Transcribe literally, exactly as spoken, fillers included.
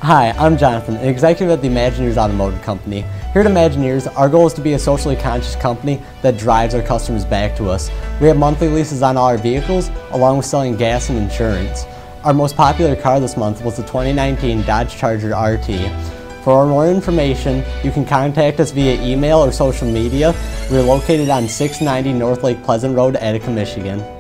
Hi, I'm Jonathan, an executive at the Imagineers Automotive Company. Here at Imagineers, our goal is to be a socially conscious company that drives our customers back to us. We have monthly leases on all our vehicles, along with selling gas and insurance. Our most popular car this month was the twenty nineteen Dodge Charger R T. For more information, you can contact us via email or social media. We are located on six ninety North Lake Pleasant Road, Attica, Michigan.